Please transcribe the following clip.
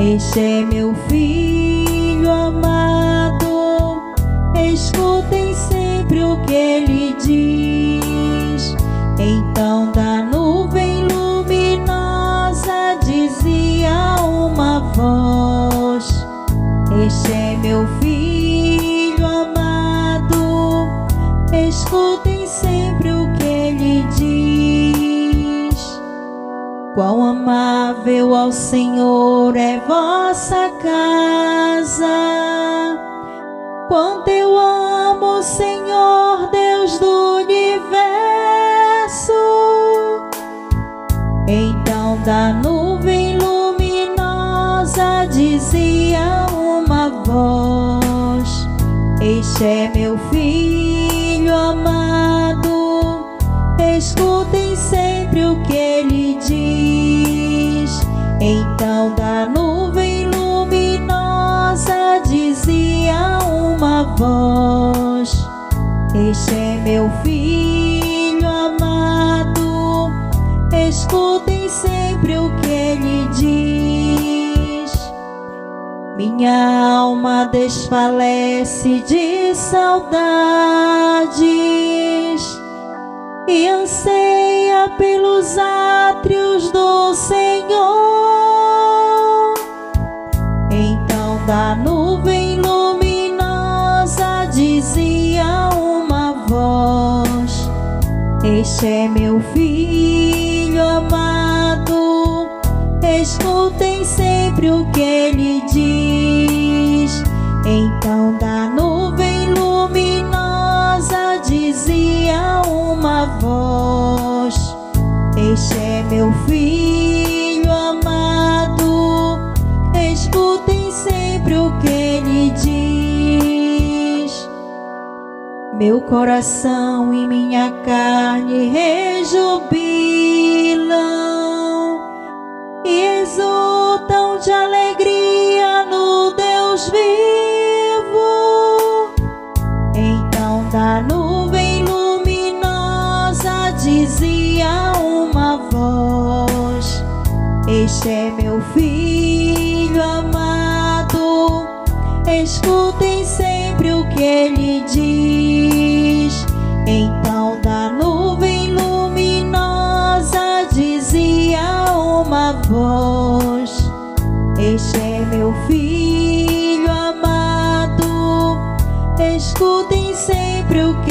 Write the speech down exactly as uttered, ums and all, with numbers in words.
Este é meu filho amado, escutem sempre o que ele diz. Então da nuvem luminosa dizia uma voz: este é meu filho amado, escutem sempre o que ele diz. Quão amável ao Senhor é vossa casa, quanto eu amo o Senhor, Deus do universo. Então da nuvem luminosa dizia uma voz: este é meu filho amado, escutem sempre o que ele diz. Então da nuvem luminosa dizia uma voz: este é meu filho amado, escutem sempre o que ele diz. Minha alma desfalece de saudades e anseia pelos átrios do Senhor. Então da nuvem luminosa dizia uma voz: este é meu filho amado, escutem sempre o que ele diz. Então da nuvem luminosa dizia uma voz: este é meu filho amado, escutem sempre o que ele diz. Meu coração e minha carne rejubilam e exultam de alegria no Deus vivo. Então da nuvem luminosa dizia uma voz: este é meu filho amado, escutem sempre o que ele diz. Então da nuvem luminosa dizia uma voz: este é meu filho amado, escutem sempre o que